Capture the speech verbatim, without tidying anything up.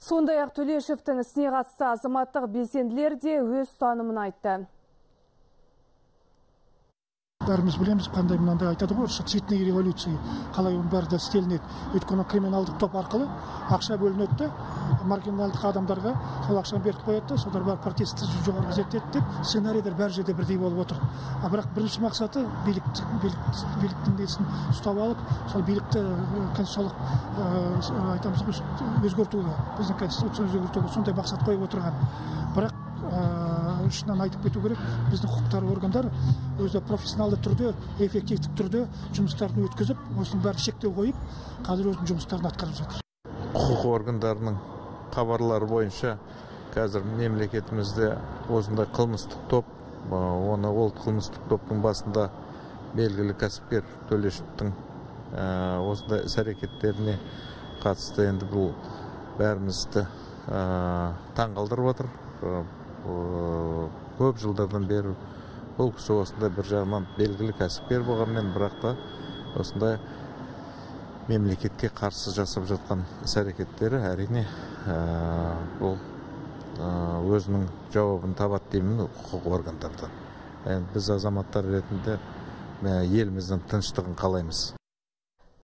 Сондай-ақ Төлешевтің ісіне қатысты азаматтық белсенділер де өз ұстанымын айтты. Бәріміз білеміз, қандай мынандай айтады ғой, цветный революция, қалай оның бәрі де істелінеді. Өйткені криминалдық топ арқылы ақша бөлінеді, маргиналдық адамдарға сол ақшаны беріп қояды, солар бар протесті жоғары зерттеді деп, сценарийлер бәр жерде бірдей болып отыр. А бірақ бірінші мақсаты биліктің несін ұстап алып, сол билікті конституциялық айтамыз өзгертуге, біздің конституцияны өзгертуге сондай мақсат қойып отырған. Бірақ шыннан айтып кету керек, біздің құқықтар органдары өзі профессионалды түрде, эффективті түрде жұмыстарын өткізіп, осының бәрі шектеу қойып, қазір өзінің жұмыстарын атқарып жатыр. Құқық органдарының хабарлары бойынша қазір мемлекетімізде осындай қылмыстық топ, оны ол қылмыстық топтың басында белгілі кәсіпкер Төлешевтің осындай іс-әрекеттеріне қатысты енді бұл бәрімізді таңғалдырып отыр. Көп жылдардан бері бұл кісі осындай бір жағынан белгілі кәсіпкер болғанмен, бірақ та осындай мемлекетке қарсы жасап жатқан іс-әрекеттері әрине бұл өзінің жауабын табады деймін құқық органдардан. Біз азаматтар ретінде еліміздің тыныштығын қалаймыз.